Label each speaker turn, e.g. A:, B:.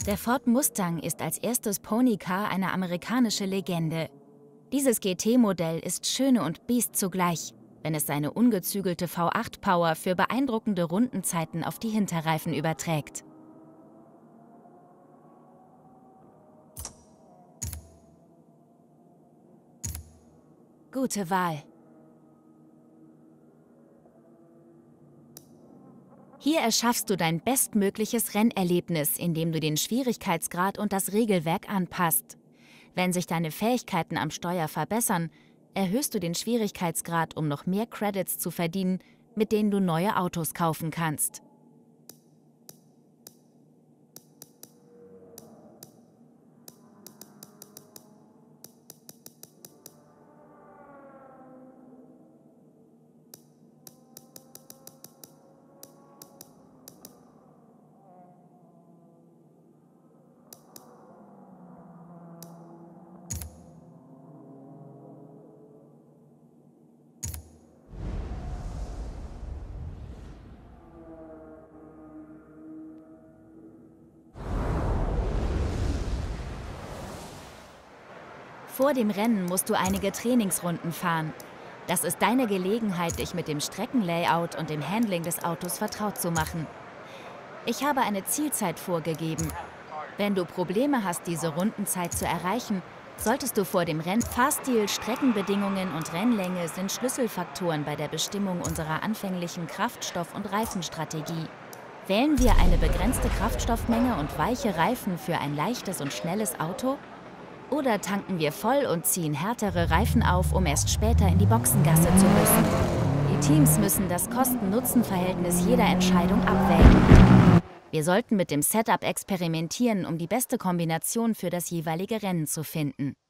A: Der Ford Mustang ist als erstes Ponycar eine amerikanische Legende. Dieses GT-Modell ist Schöne und Biest zugleich, wenn es seine ungezügelte V8-Power für beeindruckende Rundenzeiten auf die Hinterreifen überträgt. Gute Wahl. Hier erschaffst du dein bestmögliches Rennerlebnis, indem du den Schwierigkeitsgrad und das Regelwerk anpasst. Wenn sich deine Fähigkeiten am Steuer verbessern, erhöhst du den Schwierigkeitsgrad, um noch mehr Credits zu verdienen, mit denen du neue Autos kaufen kannst. Vor dem Rennen musst du einige Trainingsrunden fahren. Das ist deine Gelegenheit, dich mit dem Streckenlayout und dem Handling des Autos vertraut zu machen. Ich habe eine Zielzeit vorgegeben. Wenn du Probleme hast, diese Rundenzeit zu erreichen, solltest du vor dem Rennen... Fahrstil, Streckenbedingungen und Rennlänge sind Schlüsselfaktoren bei der Bestimmung unserer anfänglichen Kraftstoff- und Reifenstrategie. Wählen wir eine begrenzte Kraftstoffmenge und weiche Reifen für ein leichtes und schnelles Auto? Oder tanken wir voll und ziehen härtere Reifen auf, um erst später in die Boxengasse zu müssen? Die Teams müssen das Kosten-Nutzen-Verhältnis jeder Entscheidung abwägen. Wir sollten mit dem Setup experimentieren, um die beste Kombination für das jeweilige Rennen zu finden.